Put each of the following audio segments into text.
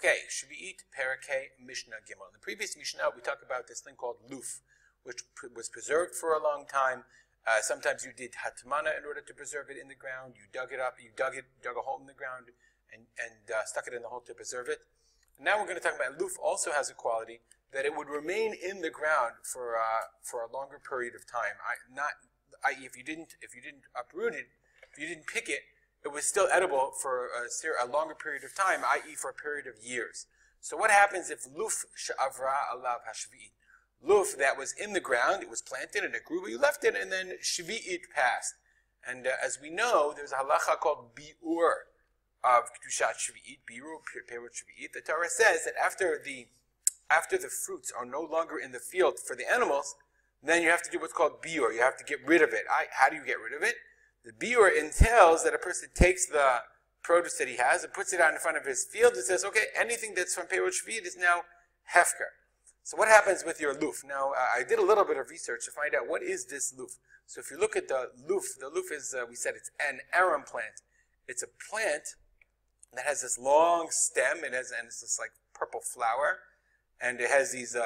Okay, Sheviit, Parakeh, Mishnah, Gimel. In the previous Mishnah, we talked about this thing called luf, which was preserved for a long time. Sometimes you did hatmana in order to preserve it in the ground. You dug it up, dug a hole in the ground, and stuck it in the hole to preserve it. And now we're going to talk about luf. Also has a quality that it would remain in the ground for a longer period of time. I.e., if you didn't uproot it, if you didn't pick it, it was still edible for a longer period of time, i.e. for a period of years. So what happens if luf she'avra alav hashvi'it? Luf that was in the ground, it was planted and it grew, but you left it, and then Sheviit passed. And as we know, there's a halacha called biur of kedushat Sheviit, biur perut Sheviit. The Torah says that after the fruits are no longer in the field for the animals, then you have to do what's called biur. You have to get rid of it. How do you get rid of it? The biur entails that a person takes the produce that he has and puts it out in front of his field and says, okay, anything that's from perut Sheviit is now hefker. So what happens with your luf? Now, I did a little bit of research to find out what is this luf. So if you look at the luf is, we said it's an arum plant. It's a plant that has this long stem, and it's this like purple flower, and it has these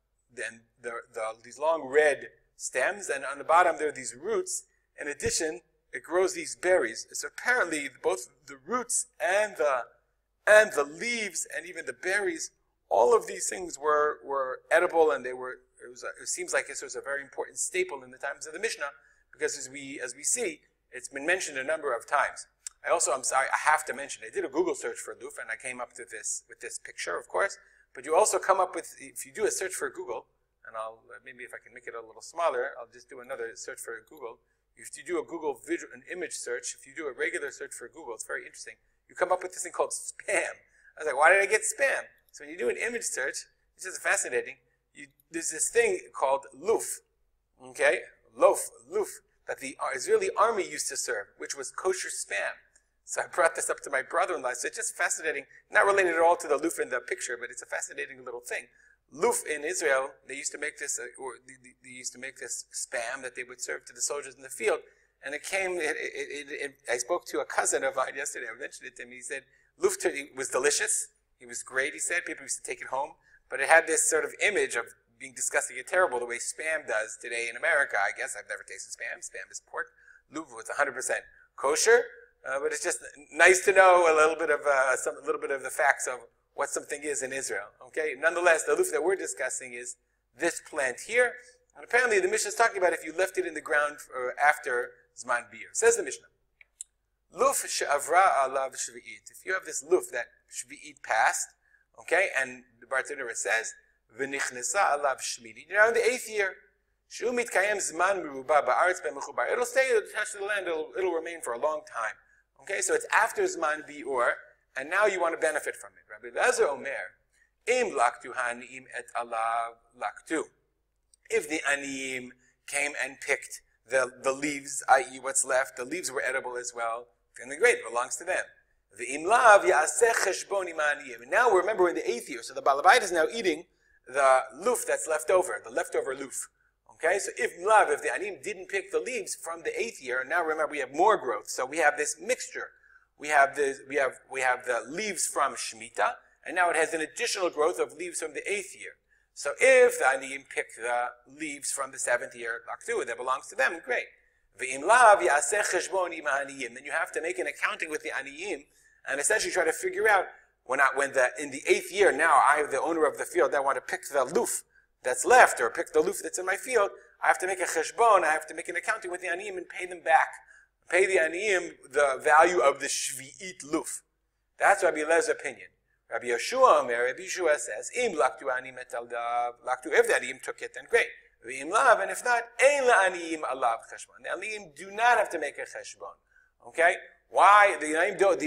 these long red stems, and on the bottom there are these roots. In addition, it grows these berries. So apparently, both the roots and the leaves and even the berries, all of these things were edible, and it seems like this was a very important staple in the times of the Mishnah, because as we see, it's been mentioned a number of times. I'm sorry, I have to mention, I did a Google search for luf, and I came up with this picture, of course, but you also come up with, if you do a search for Google, and maybe if I can make it a little smaller, I'll just do another search for Google. If you do a Google an image search, if you do a regular search for Google, it's very interesting. You come up with this thing called spam. I was like, why did I get spam? So when you do an image search, it's just fascinating. There's this thing called luf, okay? Luf, that the Israeli army used to serve, which was kosher spam. So I brought this up to my brother-in-law. So it's just fascinating, not related at all to the luf in the picture, but it's a fascinating little thing. Luf in Israel, they used to make this, they used to make this spam that they would serve to the soldiers in the field. And I spoke to a cousin of mine yesterday. I mentioned it to him. He said, luf was delicious. It was great, he said. People used to take it home. But it had this sort of image of being disgusting and terrible the way spam does today in America. I guess I've never tasted spam. Spam is pork. Luf was 100% kosher. But it's just nice to know a little bit of the facts of what something is in Israel. Okay. Nonetheless, the luf that we're discussing is this plant here. And apparently the Mishnah is talking about if you left it in the ground after Zman biur. Says the Mishnah, luf she'avra alav Sheviit. If you have this luf that Sheviit passed, okay, and the Bartanura says, v'nichnesa alav Shmini. You're now in the 8th year. Shu mitkayem zman meruba ba'aretz be'mechubar. It'll stay attached to the land. It'll remain for a long time. Okay, so it's after Zman biur, and now you want to benefit from it. Rabbi Elazar Omer, im laktu ha'aniim et alav laktu. If the aniyim came and picked the leaves, i.e. what's left, the leaves were edible as well, then great, it belongs to them. V'im lav ya'aseh cheshbon im ha'aniyim. And now remember we're in the 8th year, so the Baal Bayit is now eating the luf that's left over, the leftover luf. Okay, so if the aniyim didn't pick the leaves from the 8th year, now remember we have more growth. So we have this mixture. We have the leaves from Shemitah, and now it has an additional growth of leaves from the 8th year. So if the aniyim pick the leaves from the 7th year, that belongs to them, great. V'im lav ya'aseh cheshbon im ha'aniyim. Then you have to make an accounting with the aniyim, and essentially try to figure out in the 8th year, now I have the owner of the field, I want to pick the luf that's left, or pick the luf that's in my field, I have to make a cheshbon, I have to make an accounting with the aniyim and pay them back. Pay the aniyim the value of the Sheviit luf. That's Rabbi Elazar's opinion. Rabbi Yeshua says, im laktu aniyim et aldav laktu. If the aniyim took it, then great. V'im lav, and if not, ein la'aniyim alav cheshbon. The aniyim do not have to make a cheshbon. Okay? Why? The aniyim don't,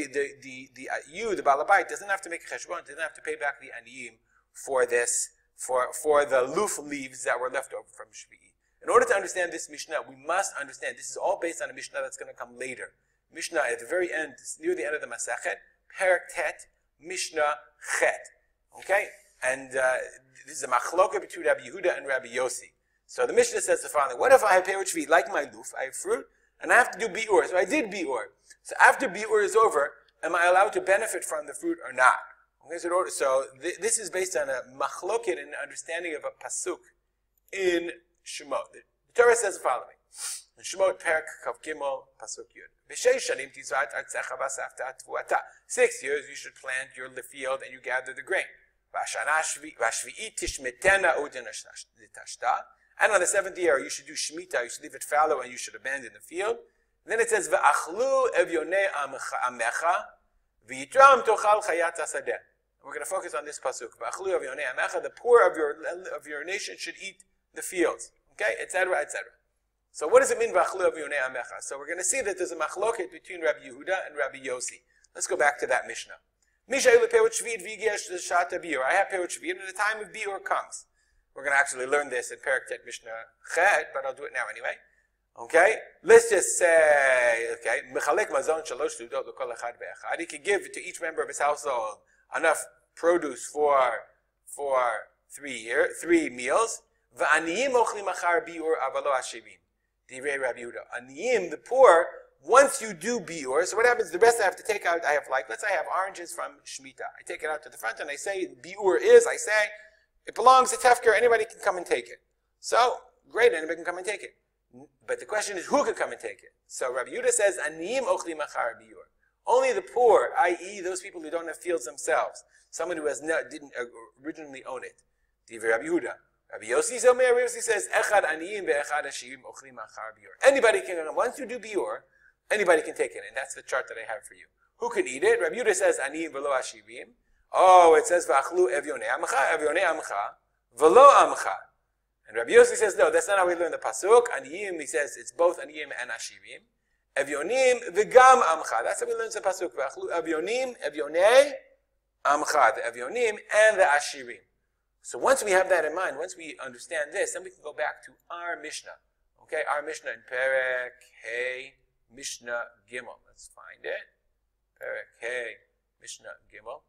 the Baal Bayit doesn't have to make a cheshbon, doesn't have to pay back the aniyim for this, for the luf leaves that were left over from Sheviit. In order to understand this Mishnah, we must understand this is all based on a Mishnah that's going to come later. Mishnah at the very end, near the end of the Masachet, Perek Tet, Mishnah Chet. Okay? And this is a machloka between Rabbi Yehuda and Rabbi Yossi. So the Mishnah says the following: what if I have perut Sheviit, like my luf, I have fruit, and I have to do biur? So I did biur. So after biur is over, am I allowed to benefit from the fruit or not? Okay, so this is based on a machloket and understanding of a pasuk in Shemot. The Torah says the following. In Shemot, Perek Kav Gimel, Pasuk Yud. 6 years you should plant your field and you gather the grain. And on the 7th year you should do Shemitah, you should leave it fallow and you should abandon the field. And then it says, V'achlu evyonei amecha, v'yitram tochal chayat hasadeh. We're going to focus on this pasuk. V'achlu evyonei amecha, the poor of your nation should eat the fields. Okay, etc., etc. So what does it mean, V'achlu evyonei amecha? So we're going to see that there's a machloket between Rabbi Yehuda and Rabbi Yossi. Let's go back to that Mishnah. I have Perut Sheviit, and the time of biur comes. We're going to actually learn this in Perek Tet Mishnah Chet, but I'll do it now anyway. Okay? Let's just say, okay, he can give to each member of his household enough produce for 3 meals. Aniyim, the poor, once you do biur, so what happens, the rest I have to take out, let's say I have oranges from Shemitah. I take it out to the front and I say, biur it belongs to Tefker, anybody can come and take it. So, great, anybody can come and take it. But the question is, who can come and take it? So Rabbi Yehuda says, Aniyim ochli machar biur. Only the poor, i.e. those people who don't have fields themselves, someone who didn't originally own it. Rabbi Yehuda. Rabbi Yossi says, Echad aniyim ve'echad ashirim ochli machar biur. Anybody can, once you do biur, anybody can take it, and that's the chart that I have for you. Who can eat it? Rabbi Yehuda says, Aniyim velo ashirim. Oh, it says, V'achlu evyonei amcha, velo amcha. And Rabbi Yossi says, no, that's not how we learn the pasuk. Aniyim, he says, it's both aniyim and ashirim. Evyonim v'gam amcha. That's how we learn the pasuk. V'achlu evyonim, evyonei amcha. The evyonim and the ashirim. So once we have that in mind, once we understand this, then we can go back to our Mishnah. Okay, our Mishnah in Perek Hey Mishnah Gimel. Let's find it. Perek Hey Mishnah Gimel.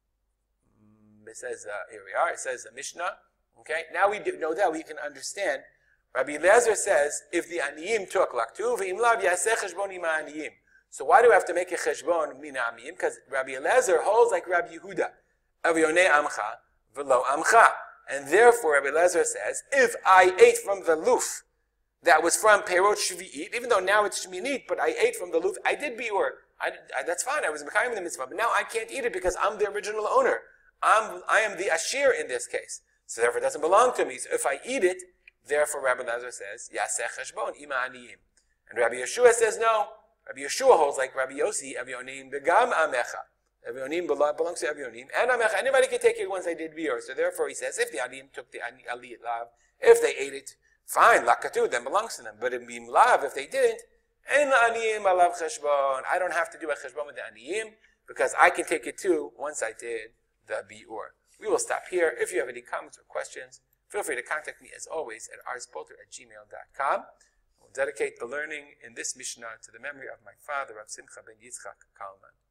It says, here we are, it says the Mishnah. Okay, now we know that we can understand. Rabbi Eliezer says, if the aniyim took laktu, v'im lav yaseh cheshbon ima aniyim. So why do I have to make a cheshbon min aniyim? Because Rabbi Eliezer holds like Rabbi Yehuda. Avyonei amcha, v'lo amcha. And therefore, Rabbi Eliezer says, if I ate from the luf that was from Perot Sheviit, even though now it's Sheminit, but I ate from the luf, I did biur. That's fine, I was mekayim the mitzvah, but now I can't eat it because I'm the original owner. I am the ashir in this case. So therefore it doesn't belong to me. So if I eat it, therefore Rabbi Elazar says, Yaseh cheshbon ima aniyim. And Rabbi Yeshua says no. Rabbi Yeshua holds like Rabbi Yossi, Evyonim begam amecha. Evyonim belongs to Evyonim. And amecha, anybody can take it once I did biur. So therefore he says, if the aniyim took the aliyat lav, if they ate it, fine, lakatu, then belongs to them. But in bim lav, if they didn't, en aniyim alav cheshbon. I don't have to do a cheshbon with the aniyim, because I can take it too once I did the biur. We will stop here. If you have any comments or questions, feel free to contact me as always at arspolter@gmail.com. We'll dedicate the learning in this Mishnah to the memory of my father, Harav Simcha ben Yitzchak Kalman.